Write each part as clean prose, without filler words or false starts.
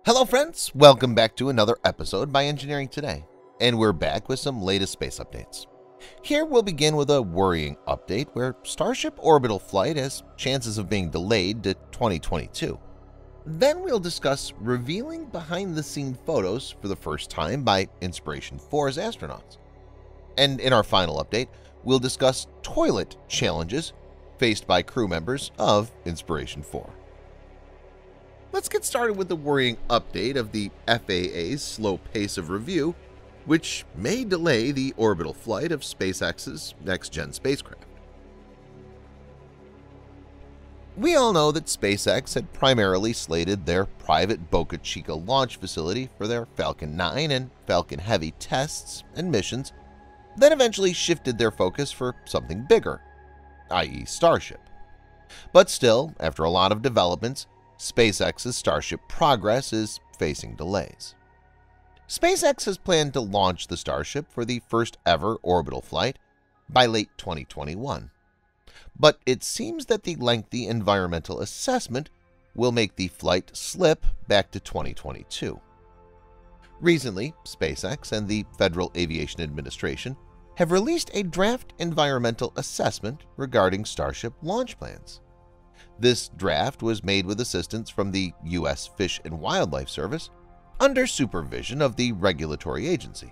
Hello friends, welcome back to another episode by Engineering Today, and we're back with some latest space updates. Here we'll begin with a worrying update where Starship Orbital flight has chances of being delayed to 2022. Then we'll discuss revealing behind-the-scene photos for the first time by Inspiration4's astronauts. And in our final update, we'll discuss toilet challenges faced by crew members of Inspiration4. Let's get started with the worrying update of the FAA's slow pace of review, which may delay the orbital flight of SpaceX's next-gen spacecraft. We all know that SpaceX had primarily slated their private Boca Chica launch facility for their Falcon 9 and Falcon Heavy tests and missions, then eventually shifted their focus for something bigger, i.e. Starship. But still, after a lot of developments, SpaceX's Starship progress is facing delays. SpaceX has planned to launch the Starship for the first ever orbital flight by late 2021. But it seems that the lengthy environmental assessment will make the flight slip back to 2022. Recently, SpaceX and the Federal Aviation Administration have released a draft environmental assessment regarding Starship launch plans. This draft was made with assistance from the U.S. Fish and Wildlife Service under supervision of the regulatory agency.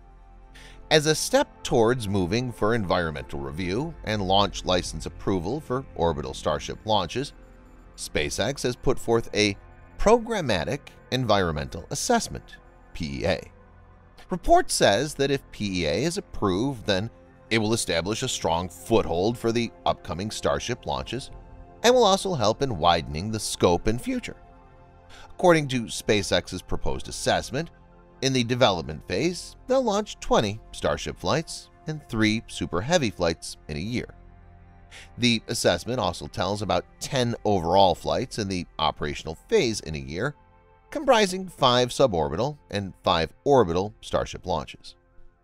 As a step towards moving for environmental review and launch license approval for orbital Starship launches, SpaceX has put forth a Programmatic Environmental Assessment (PEA). Report says that if PEA is approved, then it will establish a strong foothold for the upcoming Starship launches and will also help in widening the scope and future. According to SpaceX's proposed assessment, in the development phase, they'll launch 20 Starship flights and 3 Super Heavy flights in a year. The assessment also tells about 10 overall flights in the operational phase in a year, comprising 5 suborbital and 5 orbital Starship launches.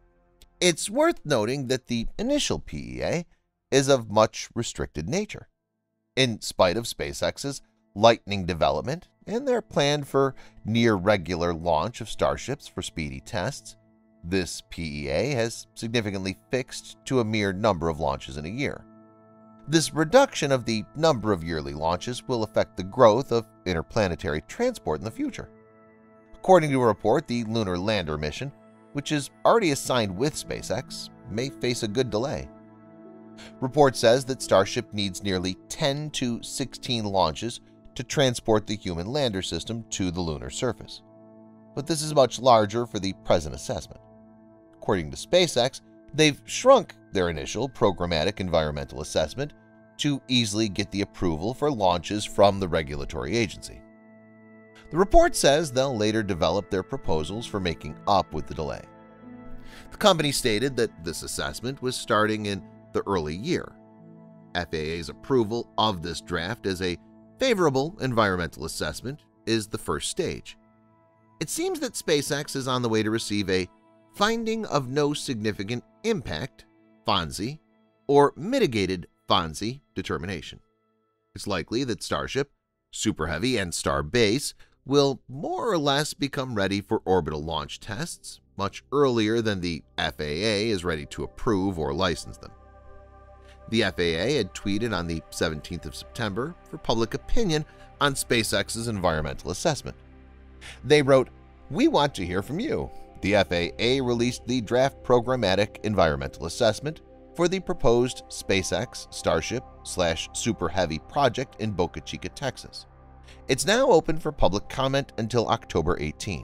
It's worth noting that the initial PEA is of much restricted nature. In spite of SpaceX's lightning development and their plan for near-regular launch of Starships for speedy tests, this PEA has significantly fixed to a mere number of launches in a year. This reduction of the number of yearly launches will affect the growth of interplanetary transport in the future. According to a report, the Lunar Lander mission, which is already assigned with SpaceX, may face a good delay. Report says that Starship needs nearly 10 to 16 launches to transport the human lander system to the lunar surface. But this is much larger for the present assessment. According to SpaceX, they've shrunk their initial programmatic environmental assessment to easily get the approval for launches from the regulatory agency. The report says they'll later develop their proposals for making up with the delay. The company stated that this assessment was starting in the early year. FAA's approval of this draft as a favorable environmental assessment is the first stage. It seems that SpaceX is on the way to receive a Finding of No Significant Impact (FONSI) or Mitigated FONSI determination. It's likely that Starship, Super Heavy, and Starbase will more or less become ready for orbital launch tests much earlier than the FAA is ready to approve or license them. The FAA had tweeted on the 17th of September for public opinion on SpaceX's environmental assessment. They wrote, "We want to hear from you." The FAA released the draft programmatic environmental assessment for the proposed SpaceX Starship/Super Heavy project in Boca Chica, Texas. It's now open for public comment until October 18.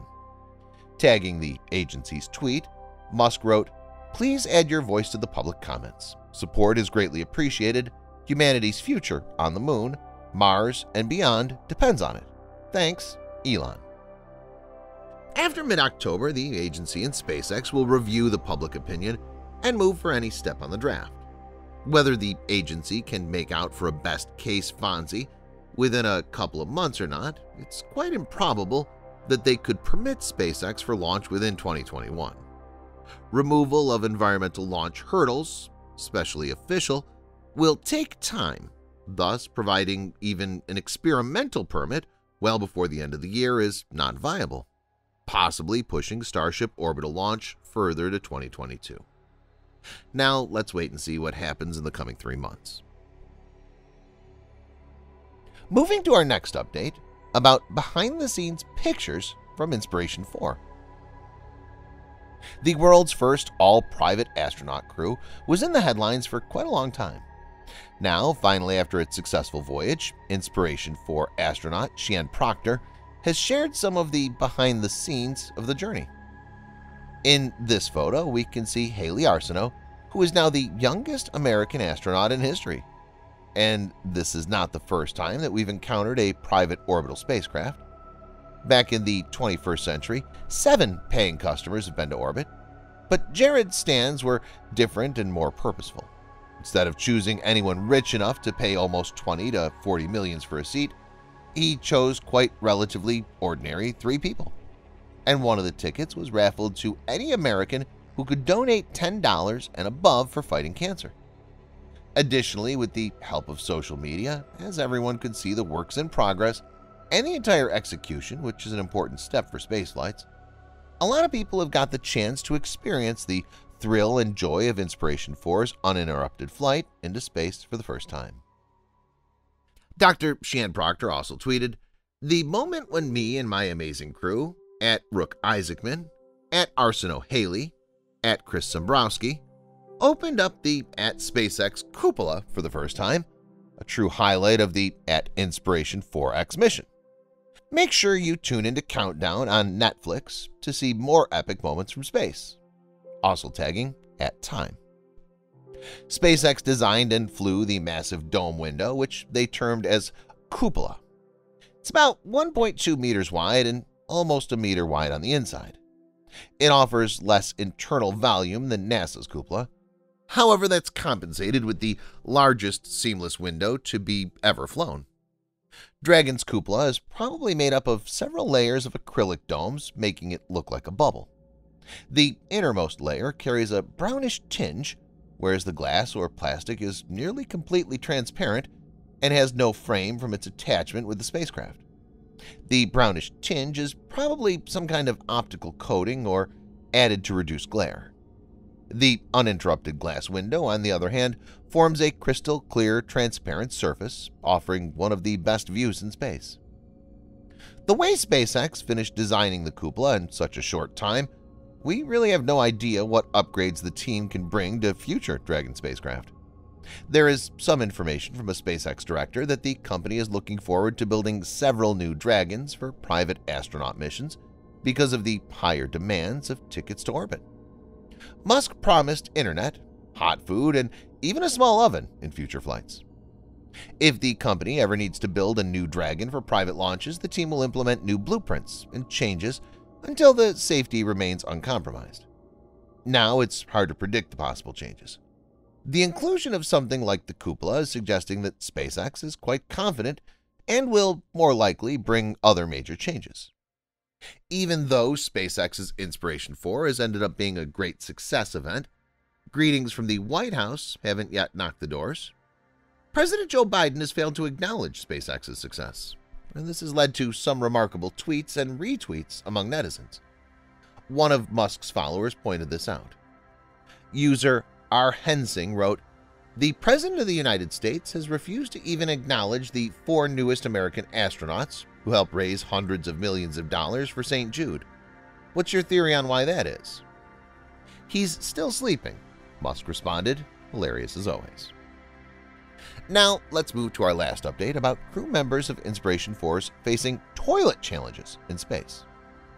Tagging the agency's tweet, Musk wrote, "Please add your voice to the public comments. Support is greatly appreciated. Humanity's future on the Moon, Mars, and beyond depends on it. Thanks, Elon." After mid-October, the agency and SpaceX will review the public opinion and move for any step on the draft. Whether the agency can make out for a best-case FONSI within a couple of months or not, it's quite improbable that they could permit SpaceX for launch within 2021. Removal of environmental launch hurdles, especially official, will take time, thus providing even an experimental permit well before the end of the year is not viable, possibly pushing Starship Orbital launch further to 2022. Now let's wait and see what happens in the coming 3 months. Moving to our next update about behind-the-scenes pictures from Inspiration4. The world's first all-private astronaut crew was in the headlines for quite a long time. Now, finally, after its successful voyage, Inspiration4 astronaut Sian Proctor has shared some of the behind-the-scenes of the journey. In this photo, we can see Haley Arsenault, who is now the youngest American astronaut in history. And this is not the first time that we've encountered a private orbital spacecraft. Back in the 21st century, 7 paying customers have been to orbit, but Jared's stands were different and more purposeful. Instead of choosing anyone rich enough to pay almost 20 to 40 millions for a seat, he chose quite relatively ordinary 3 people. And one of the tickets was raffled to any American who could donate $10 and above for fighting cancer. Additionally, with the help of social media, as everyone could see the works in progress and the entire execution, which is an important step for spaceflights, a lot of people have got the chance to experience the thrill and joy of Inspiration4's uninterrupted flight into space for the first time. Dr. Sian Proctor also tweeted, "The moment when me and my amazing crew, at Rook Isaacman, at Arsenault Haley, at Chris Sombrowski, opened up the at SpaceX cupola for the first time, a true highlight of the at Inspiration4X mission. Make sure you tune into Countdown on Netflix to see more epic moments from space," also tagging at Time. SpaceX designed and flew the massive dome window, which they termed as cupola. It's about 1.2 meters wide and almost a meter wide on the inside. It offers less internal volume than NASA's cupola. However, that's compensated with the largest seamless window to be ever flown. Dragon's cupola is probably made up of several layers of acrylic domes, making it look like a bubble. The innermost layer carries a brownish tinge, whereas the glass or plastic is nearly completely transparent and has no frame from its attachment with the spacecraft. The brownish tinge is probably some kind of optical coating or added to reduce glare. The uninterrupted glass window, on the other hand, forms a crystal clear, transparent surface, offering one of the best views in space. The way SpaceX finished designing the cupola in such a short time, we really have no idea what upgrades the team can bring to future Dragon spacecraft. There is some information from a SpaceX director that the company is looking forward to building several new Dragons for private astronaut missions because of the higher demands of tickets to orbit. Musk promised internet, hot food, and even a small oven in future flights. If the company ever needs to build a new Dragon for private launches, the team will implement new blueprints and changes until the safety remains uncompromised. Now it's hard to predict the possible changes. The inclusion of something like the cupola is suggesting that SpaceX is quite confident and will more likely bring other major changes. Even though SpaceX's Inspiration4 has ended up being a great success event, greetings from the White House haven't yet knocked the doors. President Joe Biden has failed to acknowledge SpaceX's success, and this has led to some remarkable tweets and retweets among netizens. One of Musk's followers pointed this out. User R. Hensing wrote, "The President of the United States has refused to even acknowledge the 4 newest American astronauts who helped raise hundreds of millions of dollars for St. Jude. What's your theory on why that is?" "He's still sleeping," Musk responded, hilarious as always. Now let's move to our last update about crew members of Inspiration4's facing toilet challenges in space.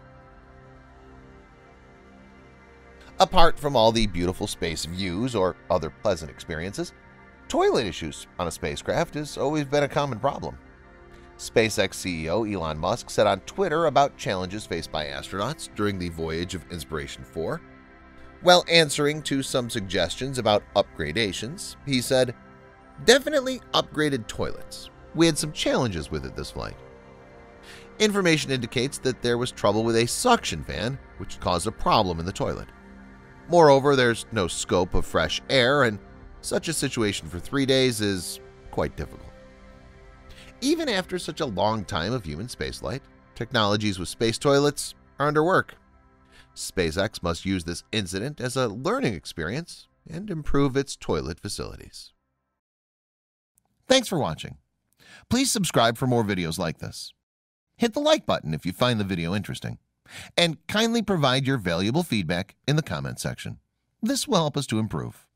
Apart from all the beautiful space views or other pleasant experiences, toilet issues on a spacecraft has always been a common problem. SpaceX CEO Elon Musk said on Twitter about challenges faced by astronauts during the voyage of Inspiration4. While answering to some suggestions about upgradations, he said, "Definitely upgraded toilets. We had some challenges with it this flight." Information indicates that there was trouble with a suction fan, which caused a problem in the toilet. Moreover, there's no scope of fresh air, and such a situation for 3 days is quite difficult. Even after such a long time of human spaceflight, technologies with space toilets are under work. SpaceX must use this incident as a learning experience and improve its toilet facilities. Thanks for watching. Please subscribe for more videos like this. Hit the like button if you find the video interesting, and kindly provide your valuable feedback in the comment section. This will help us to improve.